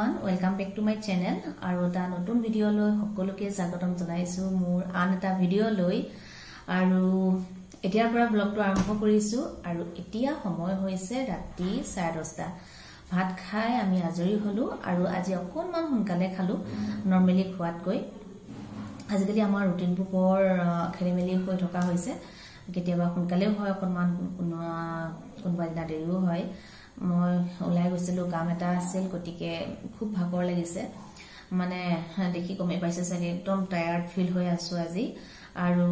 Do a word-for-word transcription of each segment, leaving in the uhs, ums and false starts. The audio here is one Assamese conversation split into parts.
everyone, welcome back to my channel. Aru ta notun video loi hokoloke jagotam janaisu mur an eta video loi aru etiar pora vlog to arambho korisu aru etia samoy hoise rati সাড়ে দহটা ভাত খাই আমি আজৰি হলো আৰু আজি অকনমান হুনকালে খালো নরমালি খোৱাত গৈ আজিকালি আমাৰ ৰুটিন বুকৰ খেলিমেলি হৈ থকা হৈছে কেতিয়াবা হুনকালে হয় অকনমান কোনবা দিনা দেৰিও হয় মই ওলাই গৈছিলো কাম এটা আছিল গটিকে খুব ভাগৰ লাগিছে মানে দেখি কমে পাইছে চাগে একদম টায়াৰ্ড ফিল হৈ আছো আজি আৰু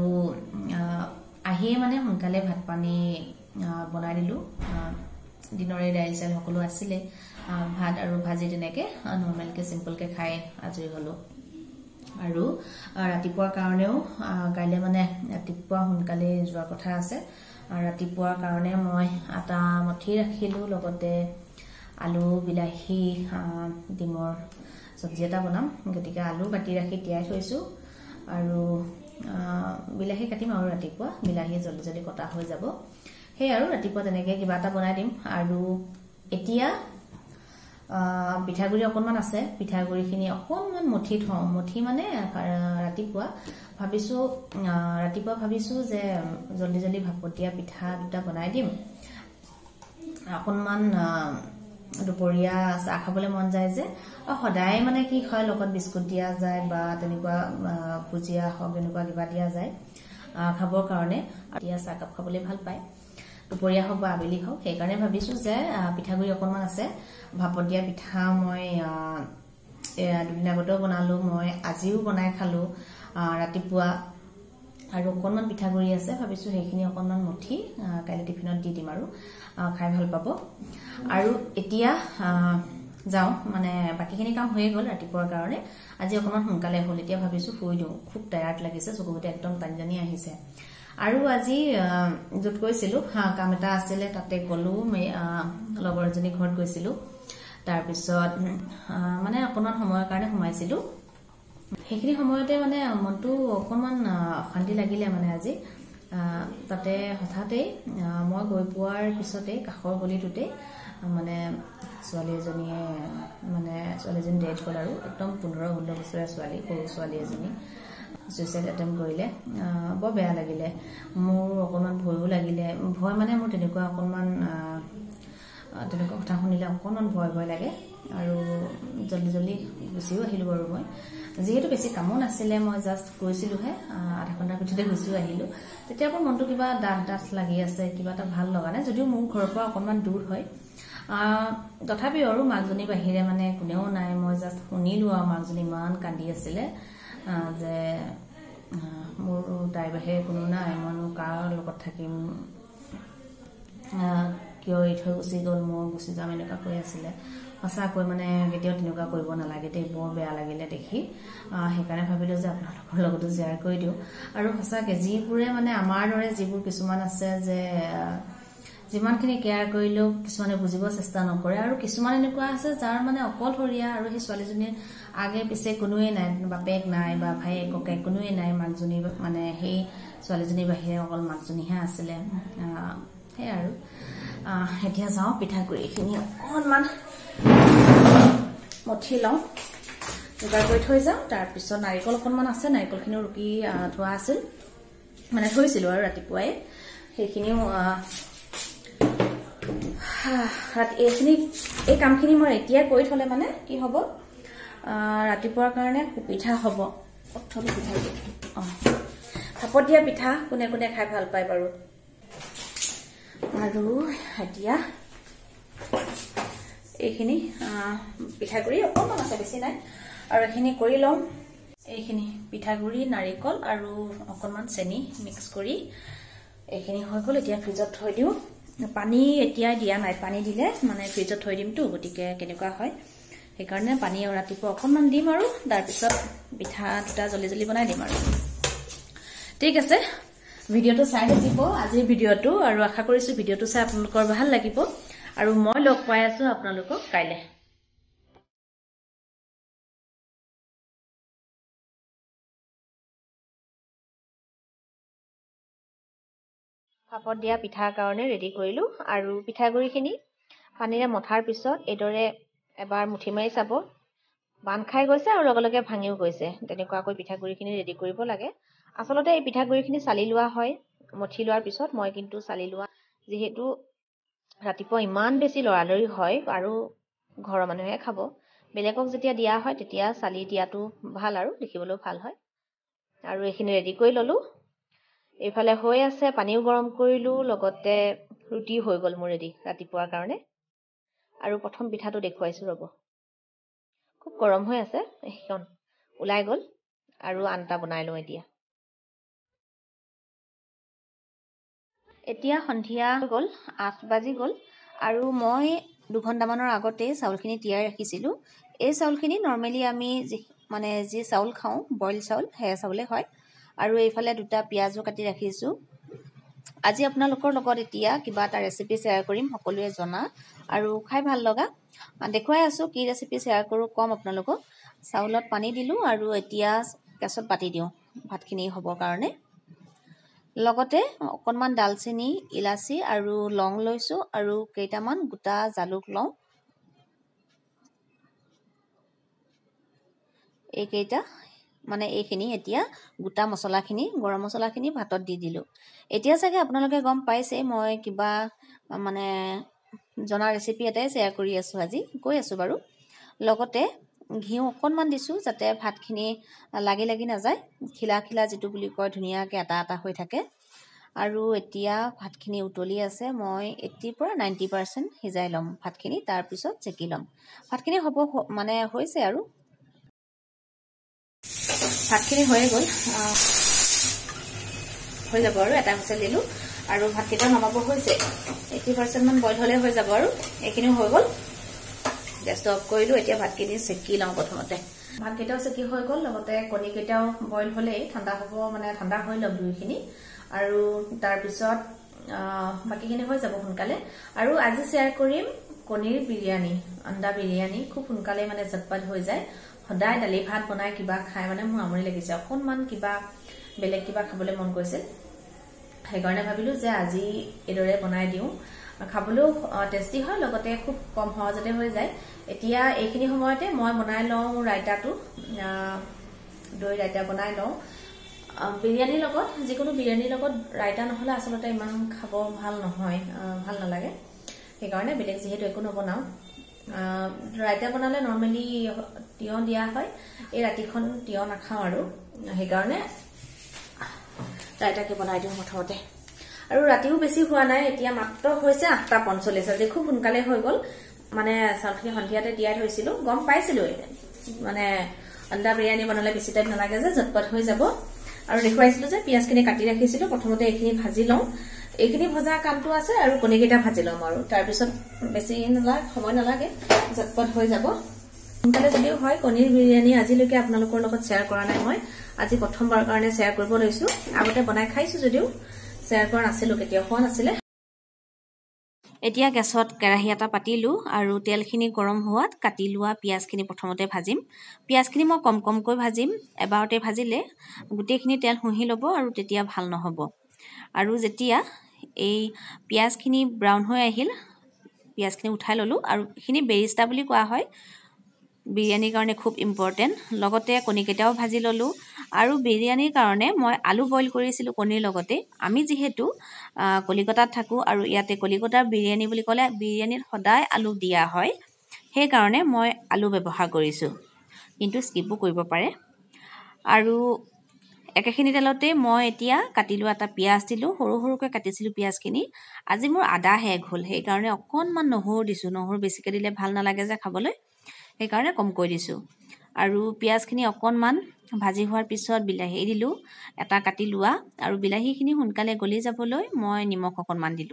আহি মানে হুনকালে ভাত পানী বনাই দিলো দিনৰে দাইল চাল সকলো আছিল ভাত আৰু ভাজি তেনেকে নরমাল কে সিম্পল কে খাই আজৰি হলো আৰু ৰাতিপুৱাৰ কাৰণেও কাইলে মানে ৰাতিপুৱা হুনকালে যোৱাৰ কথা আছে ৰাতিপুৱাৰ কাৰণে মই আটা মঠি ৰাখিলো লগতে আলু বিলাহী ডিমৰ সবজি এটা বনাম গতিকে আলু কাটি ৰাখি তিয়াই থৈছো আৰু বিলাহী কাটিম আৰু ৰাতিপুৱা বিলাহী জলদি জলদি কটা হৈ যাব হে আৰু ৰাতিপুৱা তেনেকে কিবা এটা বনাই দিম আৰু এতিয়া পিঠাগুৰি অকনমান আছে পিঠাগুৰিখিনি অকনমান মঠি থওঁ মঠি মানে ৰাতিপুৱা ভাবিছো ৰাতিপুৱা ভাবিছো যে জলদি জলদি ভাপতিয়া পিঠা দুটা বনাই দিম অকনমান দুপৰীয়া চাহ খাবলৈ মন যায় যে সদায় মানে কি হয় লগত বিস্কুট দিয়া যায় বা তেনেকুৱা ভুজিয়া হক এনেকুৱা কিবা দিয়া যায় খাবৰ কাৰণে এতিয়া চাহ কাপ খাবলৈ ভাল পায় দুপৰীয়া হক বা আবেলি হক সেই কাৰণে ভাবিছো যে পিঠাগুৰি অকনমান আছে ভাপতিয়া পিঠা মই দুদিন আগতেও বনালো মই আজিও বনাই খালো ৰাতিপুৱা আৰু অকনমান পিঠাগুৰি আছে ভাবিছো সেইখিনি অকনমান মুঠি কাইলে টিফিনত দি দিম আৰু খাই ভাল পাব আৰু এতিয়া যাও মানে বাকিখিনি কাম হৈ গল ৰাতিপুৱাৰ কাৰণে আজি অকনমান হুনকালে হল এতিয়া ভাবিছো শুই দিও খুব টায়াৰ্ড লাগিছে চকুতে একদম টানজানি আহিছে আৰু আজি যত কৈছিলো কাম এটা আছিল তাতে গলো লগৰজনী ঘৰত গৈছিলো তাৰ পিছত মানে অকনমান সময়ৰ কাৰণে সোমাইছিলো সেইখিনি সময়তে মানে মনটো অকনমান শান্তি লাগিলে মানে আজি তাতে হঠাতে মই গৈ পোৱাৰ পিছতে কাখৰ গলিটোতে মানে ছোৱালী এজনীয়ে মানে ছোৱালীজনী ডেথ হ'ল আৰু একদম পোন্ধৰ ষোল্ল বছৰীয়া ছোৱালী সৰু ছোৱালী এজনী সুইসাইড এটেম্প কৰিলে বৰ বেয়া লাগিলে মোৰ অকনমান ভয়ও লাগিলে ভয় মানে মোৰ তেনেকুৱা অকনমান তেনেকুৱা কথা শুনিলে অকনমান ভয় ভয় লাগে আৰু জলদি জলদি গুচিও আহিলো বাৰু মই যেহেতু বেছি কামো নাছিলে মই জাস্ট গৈছিলোহে আধা ঘণ্টাৰ ভিতৰতে গুচিও আহিলো তেতিয়াৰ পৰা মনটো কিবা ডাঠ ডাঠ লাগি আছে কিবা এটা ভাল লগা নাই যদিও মোৰ ঘৰৰ পৰা অকনমান দূৰ হয় তথাপিও আৰু মাকজনী বাহিৰে মানে কোনেও নাই মই জাস্ট শুনিলো আৰু মাকজনী ইমান কান্দি আছিলে যে মোৰ তাইৰ বাহিৰে কোনো নাই মইনো কাৰ লগত থাকিম কিয় এই থৈ গুচি গ'ল মই গুচি যাম এনেকুৱা কৈ আছিলে সঁচাকৈ মানে কেতিয়াও তেনেকুৱা কৰিব নালাগে দেই বৰ বেয়া লাগিলে দেখি সেইকাৰণে ভাবিলো যে আপোনালোকৰ লগতো শ্বেয়াৰ কৰি দিওঁ আৰু সঁচাকৈ যিবোৰে মানে আমাৰ দৰে যিবোৰ কিছুমান আছে যে যিমানখিনি কেয়াৰ কৰিলেও কিছুমানে বুজিব চেষ্টা নকৰে আৰু কিছুমান এনেকুৱা আছে যাৰ মানে অকলশৰীয়া আৰু সেই ছোৱালীজনীৰ আগে পিছে কোনোৱে নাই বাপেক নাই বা ভাইয়েক ককাই কোনোৱে নাই মাকজনী মানে সেই ছোৱালীজনীৰ বাহিৰে অকল মাকজনীহে আছিলে সেই আৰু এতিয়া যাওঁ পিঠাগুৰিখিনি অকনমান মঠি লওঁ যোগাৰ কৰি থৈ যাওঁ তাৰপিছত নাৰিকল অকনমান আছে নাৰিকলখিনিও ৰুকি থোৱা আছিল মানে থৈছিলো আৰু ৰাতিপুৱাই সেইখিনিও এইখিনি এই কামখিনি মই এতিয়া কৰি থলে মানে কি হ'ব ৰাতিপুৱাৰ কাৰণে পিঠা হ'ব প্ৰথম পিঠা ভাপত দিয়া পিঠা কোনে কোনে খাই ভাল পায় বাৰু আৰু এতিয়া এইখিনি পিঠাগুৰি অকণমান আছে বেছি নাই আৰু এইখিনি কৰি লওঁ এইখিনি পিঠাগুৰি নাৰিকল আৰু অকণমান চেনি মিক্স কৰি এইখিনি হৈ গ'ল এতিয়া ফ্ৰিজত থৈ দিওঁ পানী এতিয়া দিয়া নাই পানী দিলে মানে ফ্ৰিজত থৈ দিমতো গতিকে কেনেকুৱা হয় সেইকাৰণে পানী ৰাতিপুৱা অকণমান দিম আৰু তাৰপিছত পিঠা দুটা জলদি জলদি বনাই দিম আৰু ঠিক আছে ভিডিঅ'টো চাই থাকিব আজিৰ ভিডিঅ'টো আৰু আশা কৰিছো ভিডিঅ'টো চাই আপোনালোকৰ ভাল লাগিব আৰু মই লগ পাই আছো আপোনালোকক কাইলে ভাপত দিয়া পিঠাৰ কাৰণে ৰেডি কৰিলো আৰু পিঠাগুৰিখিনি পানীৰে মঠাৰ পিছত এইদৰে এবাৰ মুঠি মাৰি চাব বান খাই গৈছে আৰু লগে লগে ভাঙিও গৈছে। তেনেকুৱাকৈ পিঠাগুড়িখিনি ৰেডি কৰিব লাগে। আচলতে এই পিঠাগুড়িখিনি চালি লোৱা হয়। মঠি লোৱাৰ পিছত মই কিন্তু চালি লোৱা, যিহেতু ৰাতিপুৱা ইমান বেছি লৰালৰি হয় আৰু ঘৰৰ মানুহে খাব, বেলেগক যেতিয়া দিয়া হয় তেতিয়া চালি দিয়াটো ভাল আৰু দেখিবলৈও ভাল হয়। আৰু এইখিনি ৰেডি কৰি ল'লোঁ। এইফালে হৈ আছে, পানীও গৰম কৰিলোঁ, লগতে ৰুটি হৈ গ'ল মোৰ ৰেডি ৰাতিপুৱাৰ কাৰণে। আৰু প্ৰথম পিঠাটো দেখুৱাইছোঁ ৰ'ব। খুব গৰম হৈ আছে, সেইখন ওলাই গ'ল আৰু আন এটা বনাই লওঁ এতিয়া। এতিয়া সন্ধিয়া গ'ল, আঠ বাজি গ'ল আৰু মই দুঘণ্টামানৰ আগতেই চাউলখিনি তিয়াই ৰাখিছিলোঁ। এই চাউলখিনি নৰ্মেলি আমি যি মানে যি চাউল খাওঁ, বইল চাউল, সেয়া চাউলে হয়। আৰু এইফালে দুটা পিঁয়াজো কাটি ৰাখিছোঁ। আজি আপোনালোকৰ লগত এতিয়া কিবা এটা ৰেচিপি শ্বেয়াৰ কৰিম, সকলোৱে জনা আৰু খাই ভাল লগা। দেখুৱাই আছোঁ কি ৰেচিপি শ্বেয়াৰ কৰোঁ ক'ম আপোনালোকক। চাউলত পানী দিলোঁ আৰু এতিয়া গেছত পাতি দিওঁ ভাতখিনি হ'বৰ কাৰণে। লগতে অকণমান ডালচেনি, ইলাচি আৰু লং লৈছোঁ আৰু কেইটামান গোটা জালুক লওঁ। এইকেইটা মানে এইখিনি এতিয়া গোটা মছলাখিনি, গৰম মছলাখিনি ভাতত দি দিলোঁ। এতিয়া চাগে আপোনালোকে গম পাইছে মই কিবা মানে জনা ৰেচিপি এটাই শ্বেয়াৰ কৰি আছোঁ আজি, কৈ আছোঁ বাৰু। লগতে ঘিউ অকণমান দিছোঁ যাতে ভাতখিনি লাগি লাগি নাযায়, খিলা খিলা যিটো বুলি কয় ধুনীয়াকৈ এটা এটা হৈ থাকে। আৰু এতিয়া ভাতখিনি উতলি আছে, মই এইট্টিৰ পৰা নাইণ্টি পাৰ্চেণ্ট সিজাই ল'ম ভাতখিনি, তাৰপিছত চেকি ল'ম। ভাতখিনি হ'ব মানে হৈছে আৰু ভাতখিনি হৈয়ে গ'ল, হৈ যাব আৰু এটা হুইচেল দিলোঁ আৰু ভাতকেইটা নমাব হৈছে। এইট্টি পাৰ্চেণ্টমান বইল হ'লে হৈ যাব আৰু এইখিনিও হৈ গ'ল। গেছটো অফ কৰিলোঁ, এতিয়া ভাতখিনি চেকি লওঁ প্ৰথমতে। ভাতকেইটাও চেকি হৈ গ'ল, লগতে কণীকেইটাও বইল হ'লেই ঠাণ্ডা হ'ব, মানে ঠাণ্ডা হৈ লওক দুইখিনি। আৰু তাৰপিছত বাকীখিনি হৈ যাব সোনকালে। আৰু আজি শ্বেয়াৰ কৰিম কণীৰ বিৰিয়ানী, আন্দা বিৰিয়ানী। খুব সোনকালে মানে ঝটপট হৈ যায়। সদায় দালি ভাত বনাই কিবা খাই মানে মোৰ আমনি লাগিছে, অকণমান কিবা বেলেগ কিবা খাবলৈ মন গৈছে। সেইকাৰণে ভাবিলোঁ যে আজি এইদৰে বনাই দিওঁ, খাবলৈও টেষ্টি হয়, লগতে খুব কম সহজতে হৈ যায়। এতিয়া এইখিনি সময়তে মই বনাই লওঁ ৰাইতাটো, দৈ ৰাইতা বনাই লওঁ। বিৰিয়ানীৰ লগত, যিকোনো বিৰিয়ানীৰ লগত ৰাইতা নহ'লে আচলতে ইমান খাব ভাল নহয়, ভাল নালাগে। সেইকাৰণে বেলেগ যিহেতু একো নবনাওঁ, ৰাইতা বনালে নৰ্মেলি তিয়ঁহ দিয়া হয়। এই ৰাতিখন তিয়ঁহ নাখাওঁ আৰু সেইকাৰণে ৰাইতাকে বনাই দিওঁ প্ৰথমতে। আৰু ৰাতিও বেছি হোৱা নাই, এতিয়া মাত্ৰ হৈছে আঠটা পঞ্চল্লিছ, আজি খুব সোনকালে হৈ গ'ল। মানে চাউলখিনি সন্ধিয়াতে তিয়াই থৈছিলোঁ, গম পাইছিলোঁ মানে আন্দা বিৰিয়ানী বনালে বেছি টাইম নালাগে যে ঝটপট হৈ যাব। আৰু দেখুৱাইছিলোঁ যে পিঁয়াজখিনি কাটি ৰাখিছিলোঁ, প্ৰথমতে এইখিনি ভাজি লওঁ। এইখিনি ভজা কামটো আছে আৰু কণীকেইটা ভাজি ল'ম আৰু তাৰপিছত বেছি নালাগে, সময় নালাগে, ঝটপট হৈ যাব। সোনকালে যদিও হয় কণীৰ বিৰিয়ানী আজিলৈকে আপোনালোকৰ লগত শ্বেয়াৰ কৰা নাই মই, আজি প্ৰথমবাৰৰ কাৰণে শ্বেয়াৰ কৰিব লৈছোঁ। আগতে বনাই খাইছোঁ যদিও শ্বেয়াৰ কৰা নাছিলোঁ, কেতিয়াও হোৱা নাছিলে। এতিয়া গেছত কেৰাহী এটা পাতিলোঁ আৰু তেলখিনি গৰম হোৱাত কাটি লোৱা পিঁয়াজখিনি প্ৰথমতে ভাজিম। পিঁয়াজখিনি মই কম কমকৈ ভাজিম, এবাৰতে ভাজিলে গোটেইখিনি তেল শুহি ল'ব আৰু তেতিয়া ভাল নহ'ব। আৰু যেতিয়া এই পিঁয়াজখিনি ব্ৰাউন হৈ আহিল, পিঁয়াজখিনি উঠাই ল'লোঁ আৰু এইখিনি বেৰিষ্টা বুলি কোৱা হয়, বিৰিয়ানীৰ কাৰণে খুব ইম্পৰ্টেণ্ট। লগতে কণীকেইটাও ভাজি ল'লোঁ আৰু বিৰিয়ানীৰ কাৰণে মই আলু বইল কৰিছিলোঁ কণীৰ লগতে। আমি যিহেতু কলিকতাত থাকোঁ আৰু ইয়াতে কলিকতাৰ বিৰিয়ানী বুলি ক'লে বিৰিয়ানীত সদায় আলু দিয়া হয়, সেইকাৰণে মই আলু ব্যৱহাৰ কৰিছোঁ, কিন্তু স্কিপো কৰিব পাৰে। আৰু একেখিনি তেলতে মই এতিয়া কাটি লোৱা এটা পিঁয়াজ দিলোঁ, সৰু সৰুকৈ কাটিছিলোঁ পিঁয়াজখিনি। আজি মোৰ আদা শেষ হ'ল, সেইকাৰণে অকণমান নহৰু দিছোঁ, নহৰু বেছিকৈ দিলে ভাল নালাগে যে খাবলৈ, সেইকাৰণে কমকৈ দিছোঁ। আৰু পিঁয়াজখিনি অকণমান ভাজি হোৱাৰ পিছত বিলাহী দিলোঁ এটা কাটি লোৱা, আৰু বিলাহীখিনি সোনকালে গলি যাবলৈ মই নিমখ অকণমান দিলোঁ।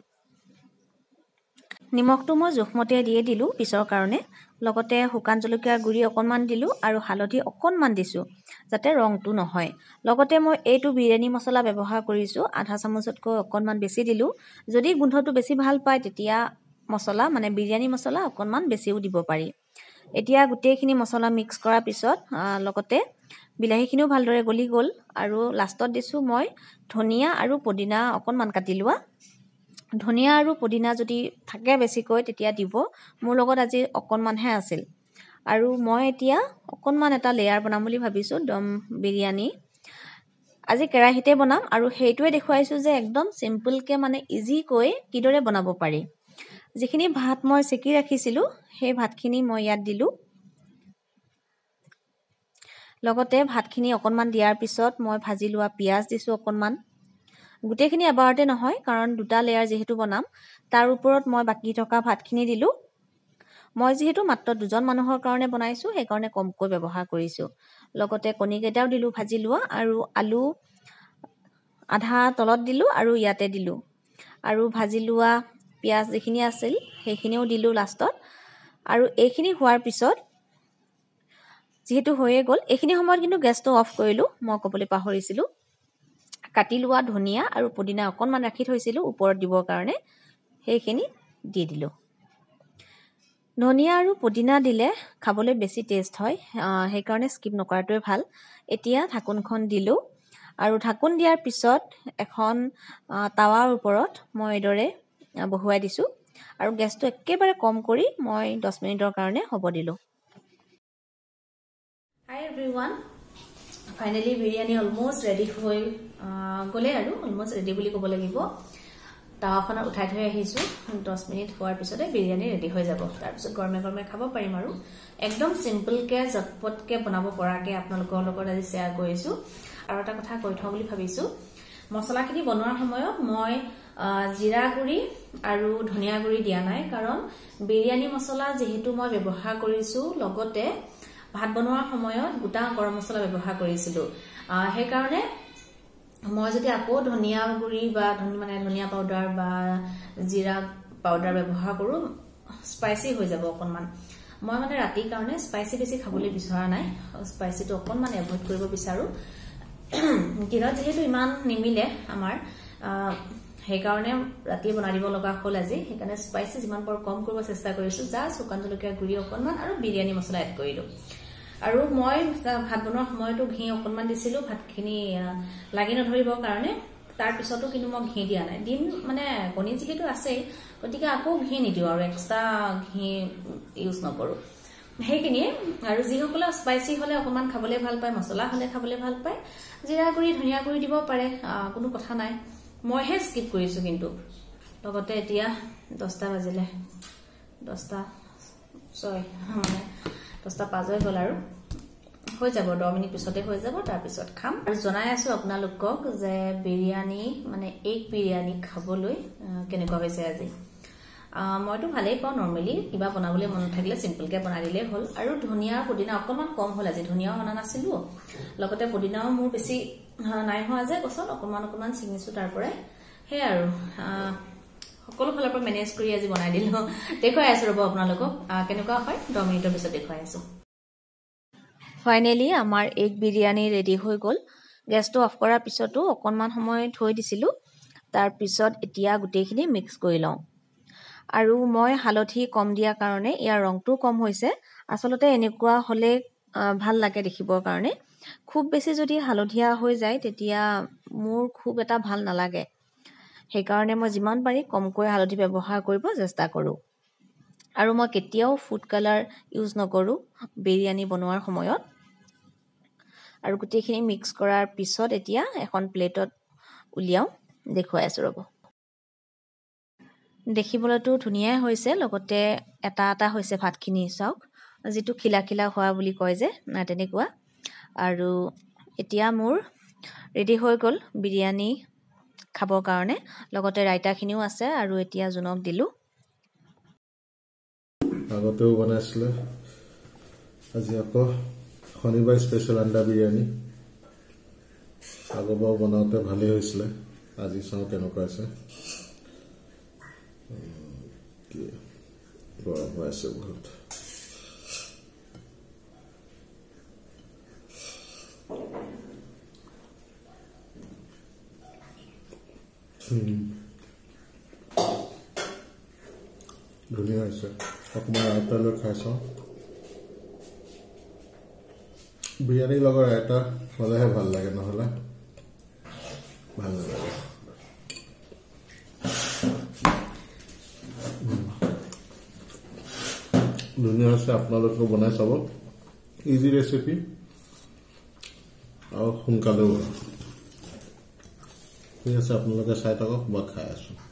নিমখটো মই জোখমতে দিয়ে দিলোঁ পিছৰ কাৰণে। লগতে শুকান জলকীয়াৰ গুড়ি অকণমান দিলোঁ আৰু হালধি অকণমান দিছোঁ যাতে ৰংটো নহয়। লগতে মই এইটো বিৰিয়ানী মছলা ব্যৱহাৰ কৰিছোঁ, আধা চামুচতকৈ অকণমান বেছি দিলোঁ। যদি গোন্ধটো বেছি ভাল পায় তেতিয়া মছলা মানে বিৰিয়ানী মছলা অকণমান বেছিও দিব পাৰি। এতিয়া গোটেইখিনি মছলা মিক্স কৰাৰ পিছত লগতে বিলাহীখিনিও ভালদৰে গলি গ'ল আৰু লাষ্টত দিছোঁ মই ধনিয়া আৰু পদিনা অকণমান কাটি লোৱা। ধনিয়া আৰু পদিনা যদি থাকে বেছিকৈ তেতিয়া দিব, মোৰ লগত আজি অকণমানহে আছিল। আৰু মই এতিয়া অকনমান এটা লেয়াৰ বনাম বুলি ভাবিছো দম বিৰিয়ানী আজি কেৰাহীতে বনাম আৰু হেইটোৱে দেখুৱাইছো যে একদম সিম্পল কে মানে ইজি কৈ কিদৰে বনাব পাৰি যিখিনি ভাত মই সেকি ৰাখিছিলো সেই ভাতখিনি মই ইয়াত দিলো লগতে ভাতখিনি অকনমান দিয়াৰ পিছত মই ভাজি লোৱা পিয়াজ দিছো অকনমান গুটেখিনি এবাৰতে নহয় কাৰণ দুটা লেয়াৰ যেহেতু বনাম তাৰ ওপৰত মই বাকি থকা ভাতখিনি দিলো মই যেহেতু মাত্ৰ দুজন মানুহৰ কাৰণে বনাইছো সেই কাৰণে কমকৈ ব্যৱহাৰ কৰিছো লগতে কণী কেইটাও দিলো ভাজি লোৱা আৰু আলু আধা তলত দিলো আৰু ইয়াতে দিলো আৰু ভাজি লোৱা পিয়াজ যিখিনি আছিল সেইখিনিও দিলো লাষ্টত আৰু এইখিনি হোৱাৰ পিছত যেহেতু হৈয়ে গল এইখিনি সময়ত কিন্তু গেছটো অফ কৰিলো মই কবলৈ পাহৰিছিলো কাটি লোৱা ধনিয়া আৰু পুদিনা অকনমান ৰাখি থৈছিলো ওপৰত দিবৰ কাৰণে সেইখিনি দি দিলো ধনিয়া আৰু পুদিনা দিলে খাবলৈ বেছি টেষ্ট হয় সেই কাৰণে স্কিপ নকৰাটোৱে ভাল এতিয়া ঢাকনখন দিলো আৰু ঢাকন দিয়াৰ পিছত এখন তাৱাৰ ওপৰত মই এদৰে বহুৱাই দিছো আৰু গেছটো একেবাৰে কম কৰি মই দহ মিনিটৰ কাৰণে হ'ব দিলো Hi everyone finally biryani almost ready হৈ গলে আৰু almost ready বুলি ক'ব লাগিব তাৱাখন উঠাই থৈ আহিছো দহ মিনিট হোৱাৰ পিছতে বিৰিয়ানী ৰেডি হৈ যাব তাৰ পিছত গৰমে গৰমে খাব পাৰিম আৰু একদম সিম্পল কে ঝটপট কে বনাব পৰাকে আপোনালোকৰ লগত আজি শেয়াৰ কৰিছো আৰু এটা কথা কৈ থওঁ বুলি ভাবিছো মছলাখিনি বনোৱাৰ সময়ত মই জিৰা গুৰি আৰু ধনিয়া গুৰি দিয়া নাই কাৰণ বিৰিয়ানী মছলা যেহেতু মই ব্যৱহাৰ কৰিছো লগতে ভাত বনোৱাৰ সময়ত গোটা গৰম মছলা ব্যৱহাৰ কৰিছিলো সেই কাৰণে মই যদি আকৌ ধনিয়া গুৰি বা মানে ধনিয়া পাউডাৰ বা জিৰা পাউডাৰ ব্যৱহাৰ কৰো স্পাইসি হৈ যাব অকনমান মই মানে ৰাতি কাৰণে স্পাইসি বেছি খাবলৈ বিচৰা নাই স্পাইসিটো অকনমান এভয়েড কৰিব বিচাৰো কিনা যেহেতু ইমান নিমিলে আমাৰ সেই কাৰণে ৰাতি বনাই দিব লগা হ'ল আজি সেই কাৰণে স্পাইসি যিমান পাৰো কম কৰিব চেষ্টা কৰিছো যা শুকান জলকীয়া গুৰি অকনমান আৰু বিৰিয়ানী মছলা এড কৰিলো আৰু মই ভাত বনোৱাৰ সময়টো ঘি অকনমান দিছিলো ভাতখিনি লাগি নধৰিবৰ কাৰণে তাৰ পিছতো কিন্তু মই ঘি দিয়া নাই দিম মানে কণী যেহেতু আছে গতিকে আকৌ ঘি নিদিও আৰু এক্সট্ৰা ঘি ইউজ নকৰো হেইখিনি আৰু যিসকলে স্পাইসি হলে অকনমান খাবলৈ ভাল পায় মছলা হলে খাবলৈ ভাল পায় জিৰা গুৰি ধনিয়া গুৰি দিব পাৰে কোনো কথা নাই মই হে স্কিপ কৰিছো কিন্তু লগতে এতিয়া দহটা বাজিলে দহটা ছয় মানে দহটা পাঁচ হৈ গল আৰু হৈ যাব দহ মিনিট পিছতে হৈ যাব তাৰ পিছত খাম আৰু জনাই আছো আপোনালোকক যে বিৰিয়ানী মানে এক বিৰিয়ানী খাবলৈ কেনেকুৱা হৈছে আজি মইতো ভালেই পাওঁ নৰমালি কিবা বনাবলৈ মন থাকিলে সিম্পল কে বনাই দিলে হ'ল আৰু ধনিয়া পুদিনা অকনমান কম হ'ল আজি ধনিয়াও অনা নাছিলো লগতে পুদিনাও মোৰ বেছি নাই হোৱা যে গছত অকনমান অকনমান ছিঙিছো তাৰ পৰাই হে আৰু সকলো ফালৰ পৰা মেনেজ কৰি আজি বনাই দিলো দেখুৱাই আছো ৰব আপোনালোকক কেনেকুৱা হয় দহ মিনিটৰ পিছত দেখুৱাই আছো ফাইনালি আমাৰ এক বিৰিয়ানী ৰেডি হৈ গল গেছটো অফ কৰাৰ পিছতো অকনমান সময় থৈ দিছিলো তাৰ পিছত এতিয়া গুটেইখিনি মিক্স কৰি লওঁ আৰু মই হালধি কম দিয়া কাৰণে ইয়াৰ ৰংটো কম হৈছে আসলতে এনেকুৱা হলে ভাল লাগে দেখিবৰ কাৰণে খুব বেছি যদি হালধীয়া হৈ যায় তেতিয়া মোৰ খুব এটা ভাল নালাগে সেই কাৰণে মই যিমান পাৰি কমকৈ হালধি ব্যৱহাৰ কৰিব চেষ্টা কৰো আৰু মই কেতিয়াও ফুড কালাৰ ইউজ নকৰো বিৰিয়ানী বনোৱাৰ সময়ত আৰু গুটেইখিনি মিক্স কৰাৰ পিছত এতিয়া এখন প্লেটত উলিয়াও দেখুৱাই আছো ৰব দেখিবলৈতো ধুনীয়াই হৈছে লগতে এটা এটা হৈছে ভাতখিনি চাওক যেটো খিলা খিলা হোৱা বুলি কয় যে না তেনেকুৱা আৰু এতিয়া মোৰ ৰেডি হৈ গল বিৰিয়ানী খাবৰ কাৰণে লগতে ৰাইতাখিনিও আছে আৰু এতিয়া জুনক দিলো আগতেও বনাইছিলে আজি আকৌ শনিবাৰ স্পেশাল আন্ডা বিৰিয়ানী আগৰবাৰ বনাওঁতে ভালেই হৈছিলে আজি চাওঁ কেনেকুৱা আছে গৰম হৈ আছে বহুত ধুনীয়া হৈছে অকণমান ৰাইতা লৈ খাই চাওঁ বিৰিয়ানীৰ লগত ৰাইতা হ'লেহে ভাল লাগে নহ'লে ভাল নালাগে ধুনীয়া আছে আপোনালোকে বনাই চাব ইজি ৰেচিপি আৰু সোনকালেও ঠিক আছে আপোনালোকে চাই থাকক মই খাই আছো